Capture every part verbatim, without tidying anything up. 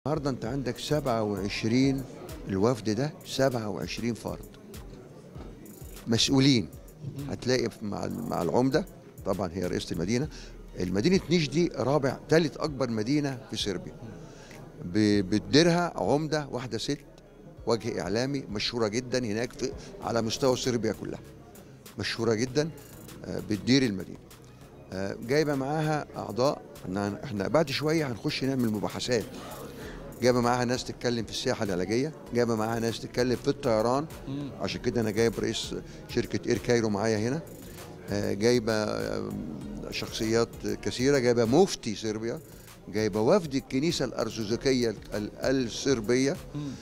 النهارده انت عندك سبعة وعشرين، الوفد ده سبعة وعشرين فرد مسؤولين. هتلاقي مع مع العمده، طبعا هي رئيسه المدينه. المدينه نيش دي رابع ثالث اكبر مدينه في صربيا، بتديرها عمده واحده ست، وجه اعلامي مشهوره جدا هناك في على مستوى صربيا كلها، مشهوره جدا. بتدير المدينه، جايبه معاها اعضاء. احنا بعد شويه هنخش نعمل مباحثات. جايبه معاها ناس تتكلم في السياحه العلاجيه، جايبه معاها ناس تتكلم في الطيران، عشان كده انا جايب رئيس شركه اير كايرو معايا هنا. جايبه شخصيات كثيره، جايبه مفتي صربيا، جايبه وفد الكنيسه الارثوذكيه الصربيه.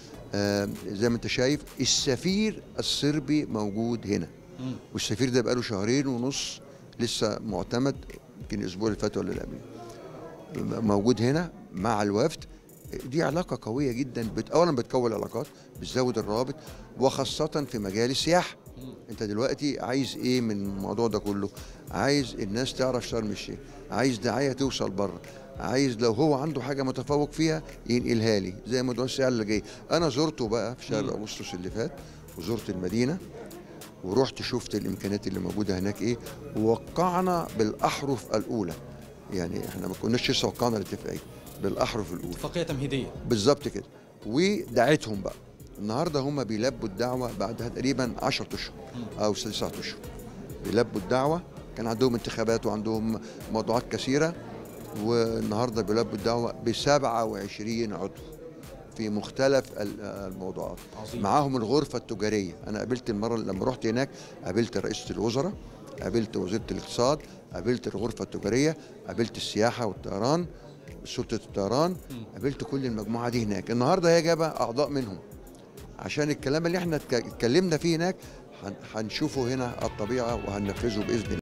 زي ما انت شايف السفير الصربي موجود هنا، والسفير ده بقاله شهرين ونص لسه معتمد، يمكن الاسبوع اللي فات ولا اللي قبله، موجود هنا مع الوفد. دي علاقة قوية جدا، بت... أولا بتكون علاقات، بتزود الروابط، وخاصة في مجال السياحة. أنت دلوقتي عايز إيه من الموضوع ده كله؟ عايز الناس تعرف شرم الشيخ، عايز دعاية توصل بره، عايز لو هو عنده حاجة متفوق فيها ينقلها لي، زي موضوع السياحة اللي جاي. أنا زرته بقى في شهر أغسطس اللي فات، وزرت المدينة ورحت شفت الإمكانيات اللي موجودة هناك إيه، ووقعنا بالأحرف الأولى. يعني إحنا ما كناش لسه وقعنا الاتفاقية، بالاحرف الاولى، اتفاقيه تمهيديه بالظبط كده. ودعيتهم بقى النهارده، هم بيلبوا الدعوه بعدها تقريبا عشرة اشهر او تسعة اشهر، بيلبوا الدعوه. كان عندهم انتخابات وعندهم موضوعات كثيره، والنهارده بيلبوا الدعوه ب سبعة وعشرين عضو في مختلف الموضوعات. عظيم. معاهم الغرفه التجاريه. انا قابلت المره لما رحت هناك، قابلت رئيسه الوزراء، قابلت وزيره الاقتصاد، قابلت الغرفه التجاريه، قابلت السياحه والطيران، سلطة الطيران، قابلت كل المجموعة دي هناك. النهارده هي جايبة أعضاء منهم، عشان الكلام اللي احنا اتكلمنا فيه هناك هنشوفه هنا على الطبيعة وهننفذه بإذن الله.